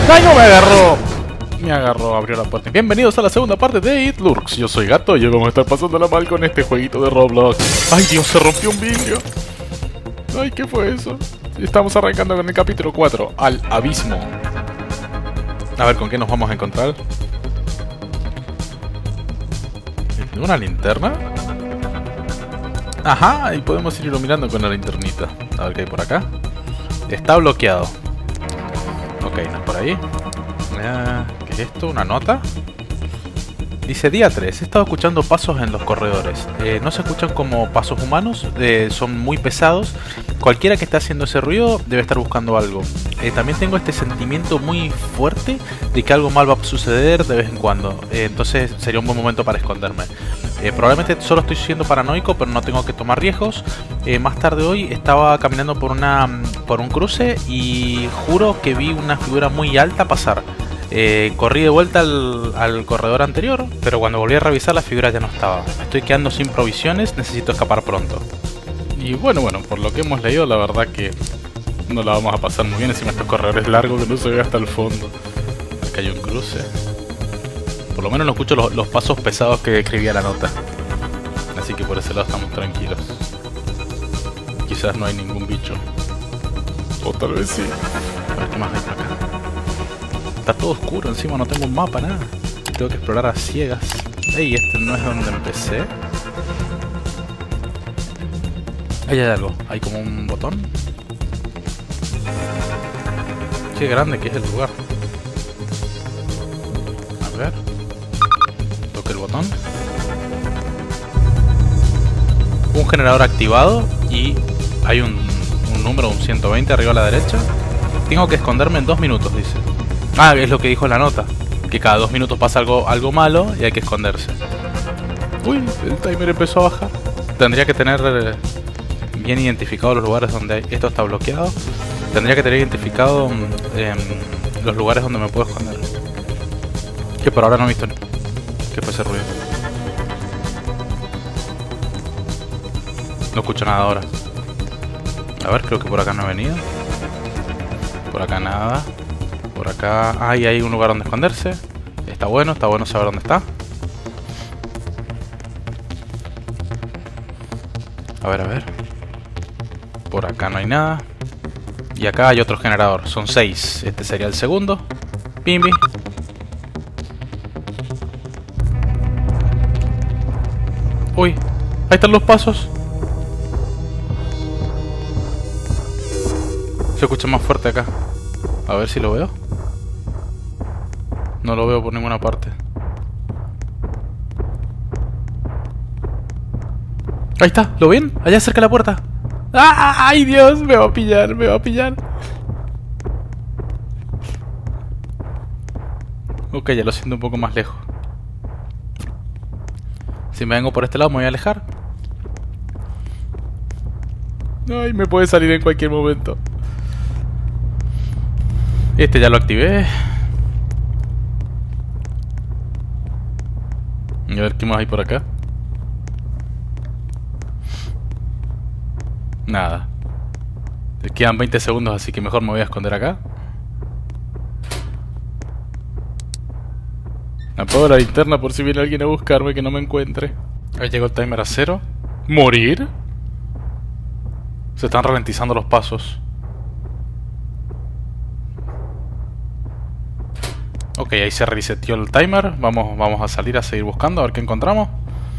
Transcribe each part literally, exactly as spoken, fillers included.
¡Ay, no me agarró! Me agarró, abrió la puerta. Bienvenidos a la segunda parte de It Lurks. Yo soy Gato y hoy vamos a estar pasándola mal con este jueguito de Roblox. ¡Ay, Dios! Se rompió un vidrio. ¡Ay, qué fue eso! Estamos arrancando con el capítulo cuatro, Al Abismo. A ver, ¿con qué nos vamos a encontrar? ¿Una linterna? Ajá, y podemos ir iluminando con la linternita. A ver qué hay por acá. Está bloqueado. Ok, no es por ahí. ¿Qué es esto? ¿Una nota? Dice día tres. He estado escuchando pasos en los corredores. Eh, no se escuchan como pasos humanos. Eh, son muy pesados. Cualquiera que esté haciendo ese ruido debe estar buscando algo. Eh, también tengo este sentimiento muy fuerte de que algo mal va a suceder de vez en cuando. Eh, entonces sería un buen momento para esconderme. Eh, probablemente solo estoy siendo paranoico, pero no tengo que tomar riesgos. Eh, más tarde hoy estaba caminando por una por un cruce y juro que vi una figura muy alta pasar. Eh, corrí de vuelta al, al corredor anterior, pero cuando volví a revisar la figura ya no estaba. Me estoy quedando sin provisiones, necesito escapar pronto. Y bueno, bueno, por lo que hemos leído, la verdad que no la vamos a pasar muy bien. Encima estos corredores largos que no se ve hasta el fondo. Acá hay un cruce. Por lo menos no escucho los, los pasos pesados que describía la nota. Así que por ese lado estamos tranquilos. Quizás no hay ningún bicho. O tal vez sí. A ver qué más hay por acá. Está todo oscuro, encima no tengo un mapa, nada. Tengo que explorar a ciegas. Ey, este no es donde empecé. Ahí hay algo, hay como un botón. Qué grande que es el lugar. A ver. Toque el botón. Un generador activado y hay un, un número, un ciento veinte arriba a la derecha. Tengo que esconderme en dos minutos, dice. Ah, es lo que dijo en la nota. Que cada dos minutos pasa algo, algo malo y hay que esconderse. Uy, el timer empezó a bajar. Tendría que tener eh, bien identificados los lugares donde hay... Esto está bloqueado. Tendría que tener identificado eh, los lugares donde me puedo esconder. Que por ahora no he visto. ¿Qué fue ese ruido? No escucho nada ahora. A ver, creo que por acá no he venido. Por acá nada. Por acá... Ah, y hay un lugar donde esconderse. Está bueno, está bueno saber dónde está. A ver, a ver. Por acá no hay nada. Y acá hay otro generador. Son seis. Este sería el segundo. Pimbi. Uy, ahí están los pasos. Se escucha más fuerte acá. A ver si lo veo. No lo veo por ninguna parte. Ahí está, ¿lo ven? Allá cerca de la puerta. ¡Ah! ¡Ay, Dios! Me va a pillar, me va a pillar. Ok, ya lo siento un poco más lejos. Si me vengo por este lado me voy a alejar. Ay, me puede salir en cualquier momento. Este ya lo activé. A ver qué más hay por acá. Nada. Le quedan veinte segundos, así que mejor me voy a esconder acá. Apago la linterna por si viene alguien a buscarme que no me encuentre. Ahí llegó el timer a cero. ¿Morir? Se están ralentizando los pasos. Ok, ahí se reseteó el timer. Vamos, vamos a salir a seguir buscando a ver qué encontramos.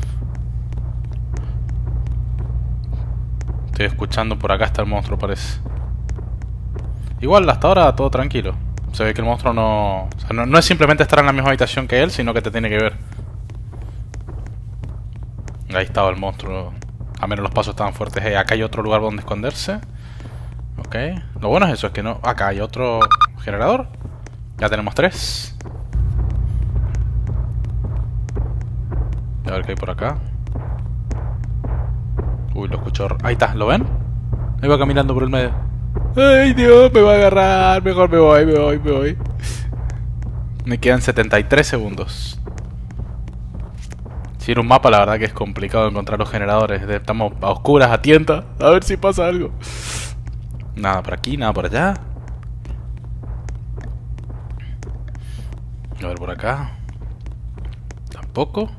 Estoy escuchando por acá está el monstruo, parece. Igual hasta ahora todo tranquilo. Se ve que el monstruo no... O sea, no, no es simplemente estar en la misma habitación que él, sino que te tiene que ver. Ahí estaba el monstruo. A menos los pasos estaban fuertes. Hey, acá hay otro lugar donde esconderse. Ok. Lo bueno es eso, es que no... Acá hay otro generador. Ya tenemos tres. A ver qué hay por acá. Uy, lo escucho. Ahí está, ¿lo ven? Ahí va caminando por el medio. ¡Ay, Dios! Me va a agarrar. Mejor me voy, me voy, me voy. Me quedan setenta y tres segundos. Si era un mapa, la verdad que es complicado encontrar los generadores. Estamos a oscuras, a tientas. A ver si pasa algo. Nada por aquí, nada por allá. A ver, por acá. Tampoco.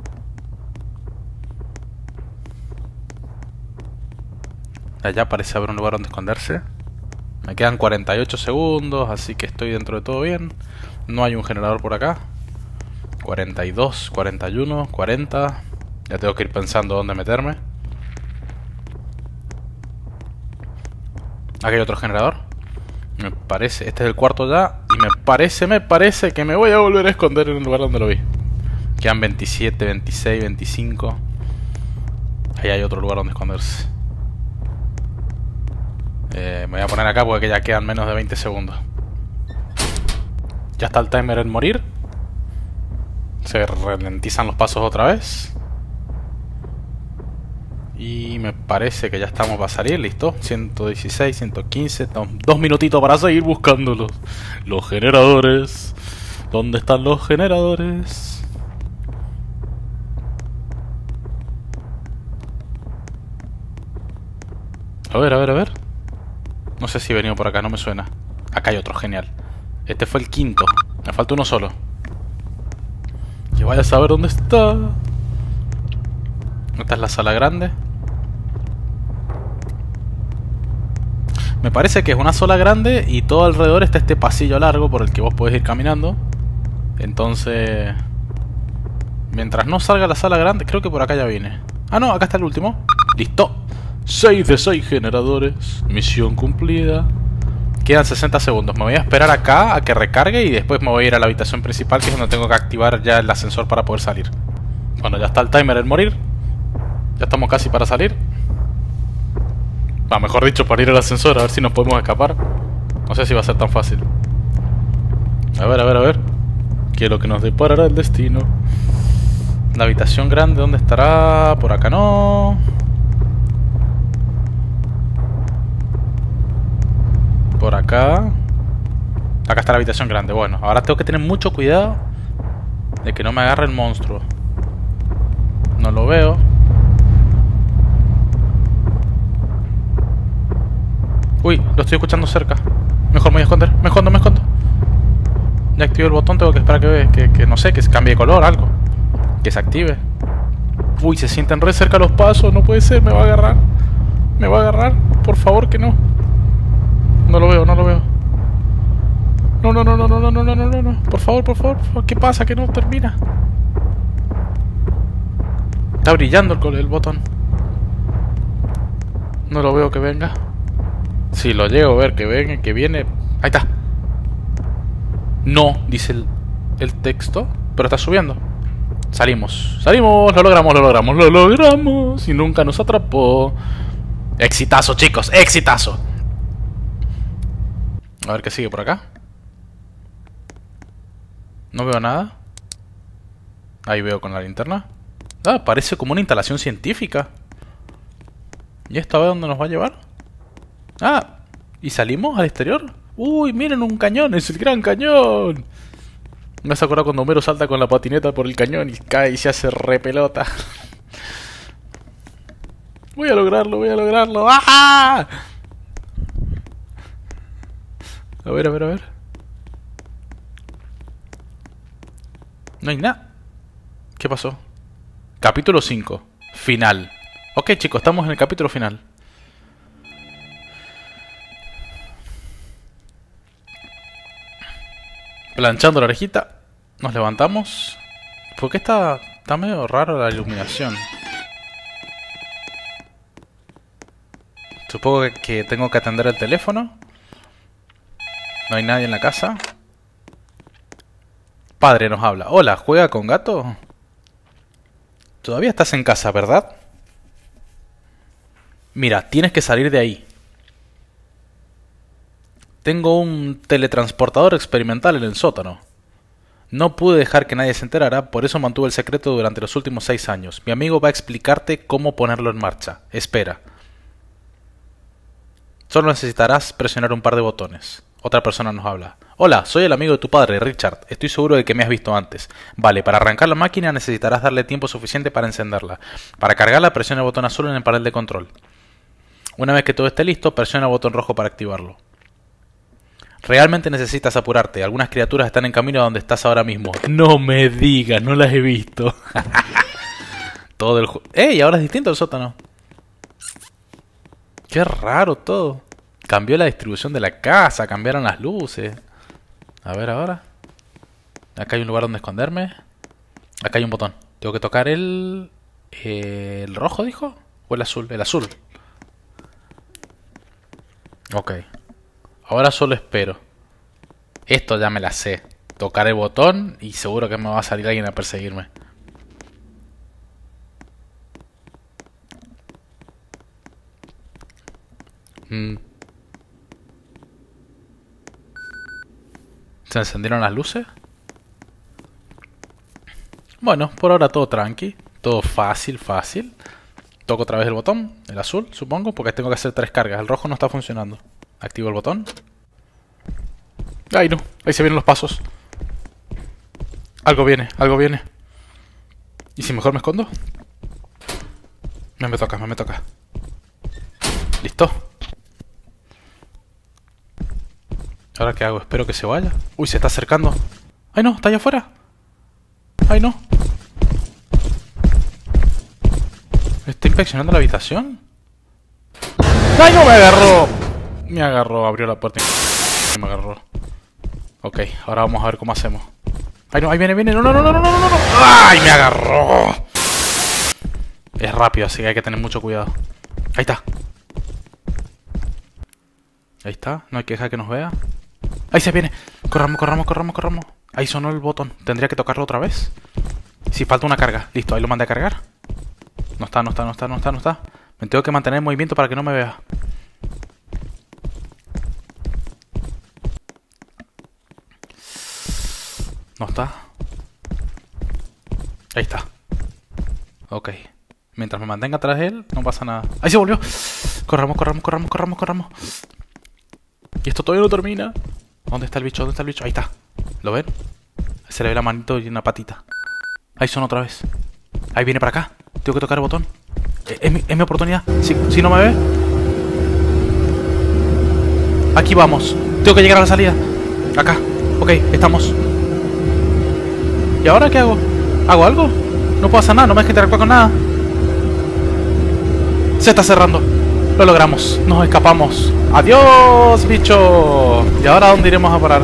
Allá parece haber un lugar donde esconderse. Me quedan cuarenta y ocho segundos, así que estoy dentro de todo bien. No hay un generador por acá. cuarenta y dos, cuarenta y uno, cuarenta. Ya tengo que ir pensando dónde meterme. Aquí hay otro generador. Me parece, este es el cuarto ya. Y me parece, me parece que me voy a volver a esconder en el lugar donde lo vi. Quedan veintisiete, veintiséis, veinticinco. Ahí hay otro lugar donde esconderse. Eh, me voy a poner acá porque ya quedan menos de veinte segundos. Ya está el timer en morir. Se ralentizan los pasos otra vez. Y me parece que ya estamos para salir, listo. ciento dieciséis, ciento quince. Dos minutitos para seguir buscando los, los generadores. ¿Dónde están los generadores? A ver, a ver, a ver. No sé si he venido por acá, no me suena. Acá hay otro, genial. Este fue el quinto. Me falta uno solo. Que vaya a saber dónde está. Esta es la sala grande. Me parece que es una sala grande y todo alrededor está este pasillo largo por el que vos podés ir caminando. Entonces, mientras no salga la sala grande, creo que por acá ya viene. Ah, no, acá está el último. Listo. seis de seis generadores. Misión cumplida. Quedan sesenta segundos. Me voy a esperar acá a que recargue y después me voy a ir a la habitación principal, que es donde tengo que activar ya el ascensor para poder salir. Bueno, ya está el timer en morir. Ya estamos casi para salir. Va, mejor dicho, para ir al ascensor, a ver si nos podemos escapar. No sé si va a ser tan fácil. A ver, a ver, a ver. ¿Qué es lo que nos deparará el destino? La habitación grande, ¿dónde estará? Por acá no. Por acá. Acá está la habitación grande. Bueno, ahora tengo que tener mucho cuidado de que no me agarre el monstruo. No lo veo. Uy, lo estoy escuchando cerca. Mejor me voy a esconder. Me escondo, me escondo. Ya activo el botón, tengo que esperar que, que, que no sé, que se cambie de color, algo. Que se active. Uy, se sienten re cerca los pasos. No puede ser, me va a agarrar. Me va a agarrar. Por favor, que no. No lo veo, no lo veo. No, no, no, no, no, no, no, no, no, no. Por favor, por favor, por favor. ¿Qué pasa? Que no termina. Está brillando el, el botón. No lo veo que venga. Si lo llego a ver que venga, que viene. Ahí está. No, dice el, el texto. Pero está subiendo. Salimos. Salimos. Lo logramos, lo logramos, lo logramos. Y nunca nos atrapó. Exitazo, chicos. Exitazo. A ver qué sigue por acá. No veo nada. Ahí veo con la linterna. Ah, parece como una instalación científica. ¿Y esta vez dónde nos va a llevar? Ah, ¿y salimos al exterior? Uy, miren, un cañón, es el gran cañón. Me has acordado cuando Homero salta con la patineta por el cañón y cae y se hace re pelota. Voy a lograrlo, voy a lograrlo. ¡Ah! A ver, a ver, a ver. No hay nada. ¿Qué pasó? Capítulo cinco. Final. Ok, chicos, estamos en el capítulo final. Planchando la orejita. Nos levantamos. ¿Por qué está, está medio raro la iluminación? Supongo que, que tengo que atender el teléfono. No hay nadie en la casa. Padre nos habla. Hola, ¿juega con gato? Todavía estás en casa, ¿verdad? Mira, tienes que salir de ahí. Tengo un teletransportador experimental en el sótano. No pude dejar que nadie se enterara, por eso mantuve el secreto durante los últimos seis años. Mi amigo va a explicarte cómo ponerlo en marcha. Espera. Solo necesitarás presionar un par de botones. Otra persona nos habla. Hola, soy el amigo de tu padre, Richard. Estoy seguro de que me has visto antes. Vale, para arrancar la máquina necesitarás darle tiempo suficiente para encenderla. Para cargarla, presiona el botón azul en el panel de control. Una vez que todo esté listo, presiona el botón rojo para activarlo. Realmente necesitas apurarte. Algunas criaturas están en camino a donde estás ahora mismo. No me digas, no las he visto. Todo el juego. ¡Ey! Ahora es distinto el sótano. Qué raro todo. Cambió la distribución de la casa, cambiaron las luces. A ver ahora. Acá hay un lugar donde esconderme. Acá hay un botón. Tengo que tocar el... Eh, ¿el rojo dijo? ¿O el azul? El azul. Ok. Ahora solo espero. Esto ya me la sé. Tocar el botón y seguro que me va a salir alguien a perseguirme. Mm. ¿Se encendieron las luces? Bueno, por ahora todo tranqui. Todo fácil, fácil. Toco otra vez el botón, el azul, supongo, porque tengo que hacer tres cargas. El rojo no está funcionando. Activo el botón. ¡Ay, no! Ahí se vienen los pasos. Algo viene, algo viene. ¿Y si mejor me escondo? Me me toca, me me toca. ¿Listo? ¿Ahora qué hago? Espero que se vaya. Uy, se está acercando. ¡Ay, no! ¡Está allá afuera! ¡Ay, no! ¿Está inspeccionando la habitación? ¡Ay, no! ¡Me agarró! Me agarró, abrió la puerta y me agarró. Ok, ahora vamos a ver cómo hacemos. ¡Ay, no! ¡Ahí viene, viene! ¡No, no, no, no, no, no, no! ¡Ay, me agarró! Es rápido, así que hay que tener mucho cuidado. Ahí está. Ahí está, no hay que dejar que nos vea. ¡Ahí se viene! Corramos, corramos, corramos, corramos. Ahí sonó el botón. Tendría que tocarlo otra vez. Si falta una carga. Listo, ahí lo mandé a cargar. No está, no está, no está, no está, no está. Me tengo que mantener en movimiento para que no me vea. No está. Ahí está. Ok. Mientras me mantenga atrás de él, no pasa nada. ¡Ahí se volvió! Corramos, corramos, corramos, corramos, corramos. Y esto todavía no termina. ¿Dónde está el bicho? ¿Dónde está el bicho? Ahí está. ¿Lo ven? Se le ve la manito y una patita. Ahí son otra vez. Ahí viene para acá. Tengo que tocar el botón. Es mi, es mi oportunidad. Si, si no me ve. Aquí vamos. Tengo que llegar a la salida. Acá. Ok, estamos. ¿Y ahora qué hago? ¿Hago algo? No puedo hacer nada. No me dejes interactuar con nada. Se está cerrando. Lo logramos. Nos escapamos. ¡Adiós, bicho! ¿Y ahora a dónde iremos a parar?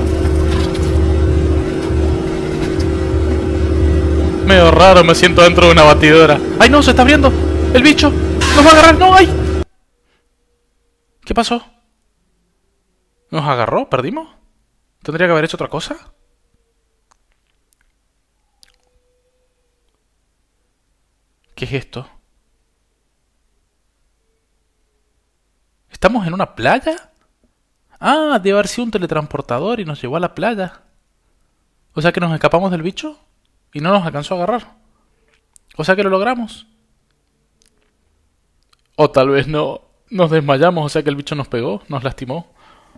Medio raro, me siento dentro de una batidora. ¡Ay, no! ¡Se está abriendo! ¡El bicho! ¡Nos va a agarrar! ¡No! ¡Ay! ¿Qué pasó? ¿Nos agarró? ¿Perdimos? ¿Tendría que haber hecho otra cosa? ¿Qué es esto? ¿Estamos en una playa? Ah, debe haber sido un teletransportador y nos llevó a la playa. O sea que nos escapamos del bicho y no nos alcanzó a agarrar. O sea que lo logramos. O tal vez no. Nos desmayamos, o sea que el bicho nos pegó, nos lastimó.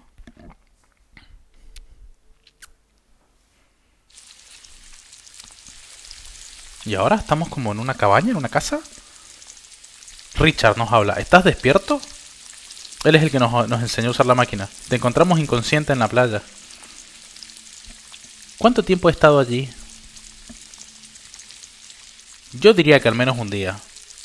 Y ahora estamos como en una cabaña, en una casa. Richard nos habla. ¿Estás despierto? Él es el que nos, nos enseñó a usar la máquina. Te encontramos inconsciente en la playa. ¿Cuánto tiempo he estado allí? Yo diría que al menos un día.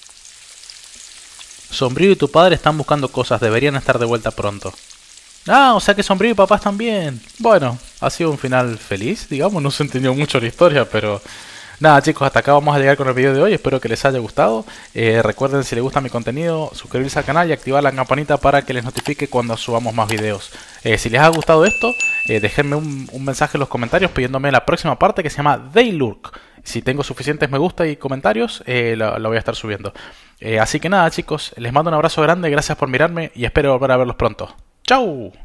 Sombrío y tu padre están buscando cosas. Deberían estar de vuelta pronto. Ah, o sea que Sombrío y papás también. Bueno, ha sido un final feliz, digamos. No se entendió mucho la historia, pero... Nada, chicos, hasta acá vamos a llegar con el video de hoy. Espero que les haya gustado. Eh, recuerden, si les gusta mi contenido, suscribirse al canal y activar la campanita para que les notifique cuando subamos más videos. Eh, si les ha gustado esto, eh, déjenme un, un mensaje en los comentarios pidiéndome la próxima parte que se llama They Lurk. Si tengo suficientes me gusta y comentarios, eh, lo, lo voy a estar subiendo. Eh, así que nada, chicos, les mando un abrazo grande, gracias por mirarme y espero volver a verlos pronto. ¡Chao!